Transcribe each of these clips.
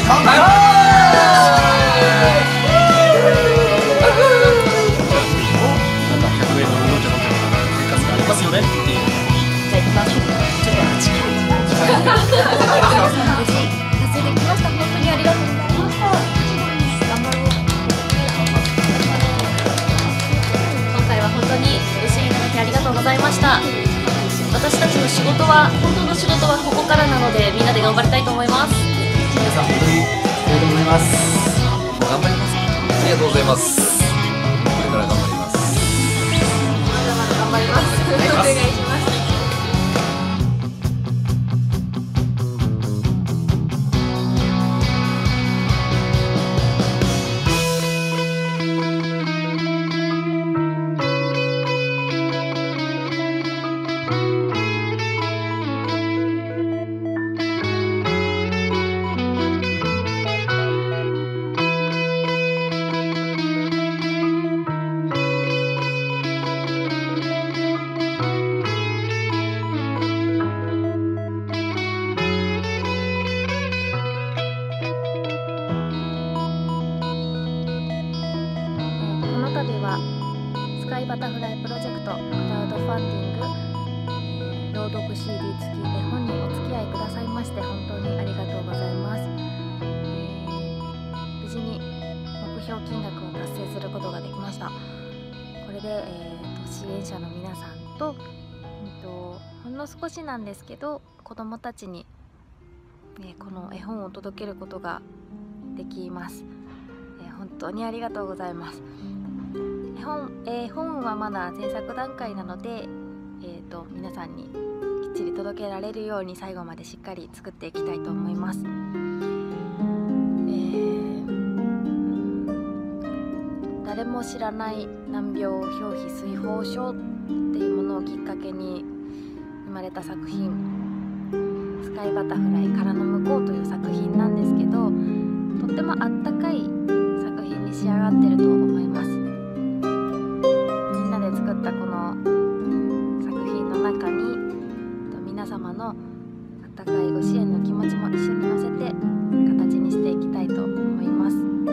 私たちの仕事は、本当の仕事はここからなので、みんなで頑張りたいと思います。 皆さん本当にありがとうございます。 頑張ります。ありがとうございます。これから頑張ります。 まだまだ頑張ります。お願いします。スカイバタフライプロジェクトクラウドファンディング朗読 CD 付き絵本にお付き合いくださいまして本当にありがとうございます。無事に目標金額を達成することができました。これで、支援者の皆さんと、ほんの少しなんですけど子どもたちに、この絵本を届けることができます。本当にありがとうございます。絵本はまだ制作段階なので、皆さんにきっちり届けられるように最後までしっかり作っていきたいと思います。誰も知らない難病、表皮、水疱症っていうものをきっかけに生まれた作品、スカイバタフライからの向こうという作品なんですけど、とってもあったかい作品に仕上がってると思います。作ったこの作品の中に皆様の温かいご支援の気持ちも一緒に乗せて形にしていきたいと思います。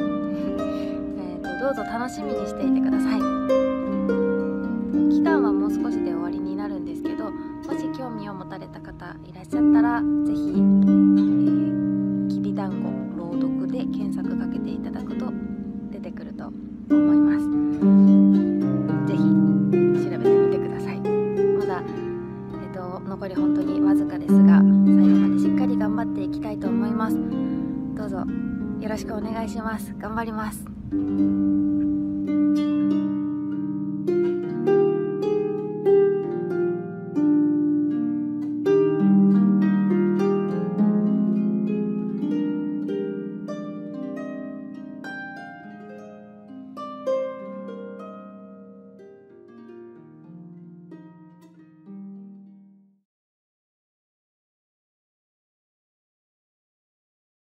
どうぞ楽しみにしていてください。期間はもう少しで終わりになるんですけど、もし興味を持たれた方いらっしゃったらぜひ、きびだんご朗読で検索かけていただくと出てくると思います。残り本当にわずかですが、最後までしっかり頑張っていきたいと思います。どうぞよろしくお願いします。頑張ります。